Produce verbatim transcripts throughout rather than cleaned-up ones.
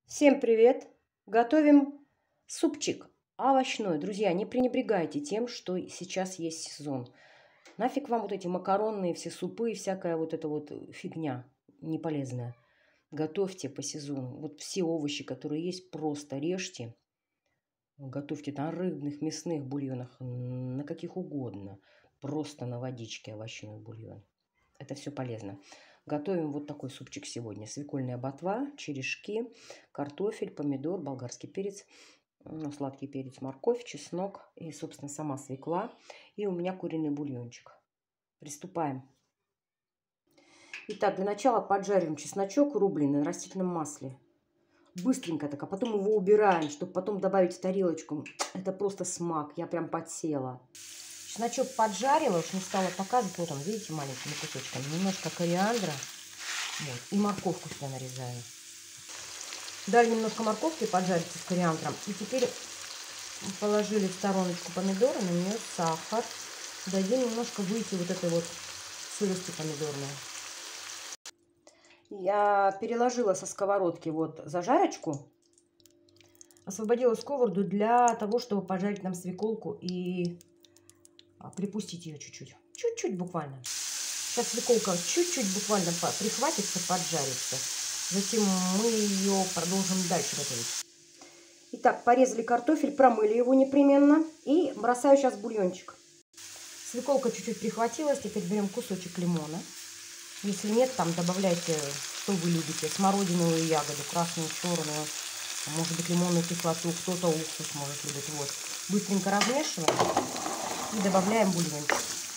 Всем привет! Готовим супчик овощной. Друзья, не пренебрегайте тем, что сейчас есть сезон. Нафиг вам вот эти макаронные все супы и всякая вот эта вот фигня неполезная. Готовьте по сезону. Вот все овощи, которые есть, просто режьте. Готовьте на рыбных, мясных бульонах, на каких угодно. Просто на водичке овощной бульон. Это все полезно. Готовим вот такой супчик сегодня. Свекольная ботва, черешки, картофель, помидор, болгарский перец, ну, сладкий перец, морковь, чеснок и, собственно, сама свекла. И у меня куриный бульончик. Приступаем. Итак, для начала поджариваем чесночок рубленый на растительном масле. Быстренько так, а потом его убираем, чтобы потом добавить в тарелочку. Это просто смак. Я прям подсела. Чесночок поджарила, уж не стала показывать. Вот он, видите, маленькими кусочками. Немножко кориандра. Вот, и морковку сюда нарезаю. Дали немножко морковки поджариться с кориандром. И теперь положили в стороночку помидоры, на нее сахар. Дадим немножко выйти вот этой вот сырости помидорной. Я переложила со сковородки вот зажарочку. Освободила сковороду для того, чтобы пожарить нам свеколку и припустить ее чуть-чуть. Чуть-чуть буквально. Сейчас свеколка чуть-чуть буквально прихватится, поджарится. Затем мы ее продолжим дальше готовить. Итак, порезали картофель, промыли его непременно. И бросаю сейчас бульончик. Свеколка чуть-чуть прихватилась. Теперь берем кусочек лимона. Если нет, там добавляйте, что вы любите. Смородиновую ягоду, красную, черную. Может быть, лимонную кислоту. Кто-то уксус может любить. Вот. Быстренько размешиваем. И добавляем бульончик.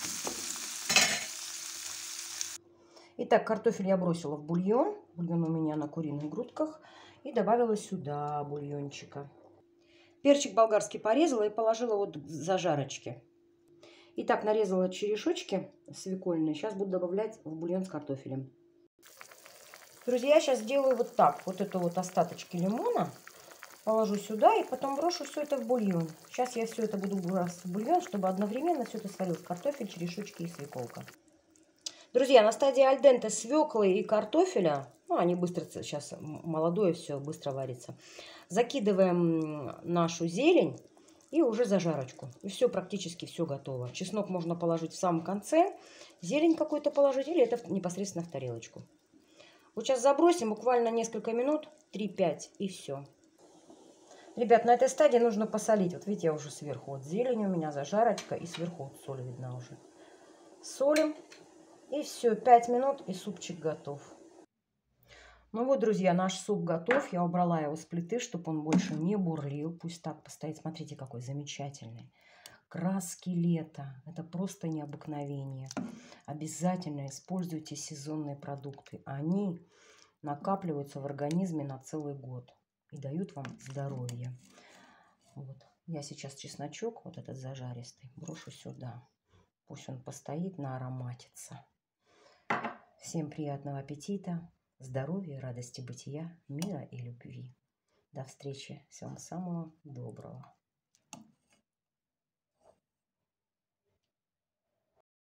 Итак, картофель я бросила в бульон. Бульон у меня на куриных грудках. И добавила сюда бульончика. Перчик болгарский порезала и положила вот в зажарочки. Итак, нарезала черешочки свекольные. Сейчас буду добавлять в бульон с картофелем. Друзья, я сейчас сделаю вот так. Вот это вот остаточки лимона положу сюда и потом брошу все это в бульон. Сейчас я все это буду бросать в бульон, чтобы одновременно все это сварилось. Картофель, черешочки и свеколка. Друзья, на стадии альденте свеклы и картофеля, ну, они быстро, сейчас молодое все, быстро варится, закидываем нашу зелень и уже зажарочку. И все, практически все готово. Чеснок можно положить в самом конце, зелень какую-то положить или это непосредственно в тарелочку. Вот сейчас забросим буквально несколько минут, три-пять, и все. Ребят, на этой стадии нужно посолить. Вот видите, я уже сверху, вот зелень у меня, зажарочка, и сверху вот соль видна уже. Солим. И все, пять минут, и супчик готов. Ну вот, друзья, наш суп готов. Я убрала его с плиты, чтобы он больше не бурлил. Пусть так постоит. Смотрите, какой замечательный. Краски лета. Это просто необыкновение. Обязательно используйте сезонные продукты. Они накапливаются в организме на целый год и дают вам здоровье. Вот. Я сейчас чесночок, вот этот зажаристый, брошу сюда. Пусть он постоит, наароматится. Всем приятного аппетита, здоровья, радости бытия, мира и любви. До встречи. Всем самого доброго.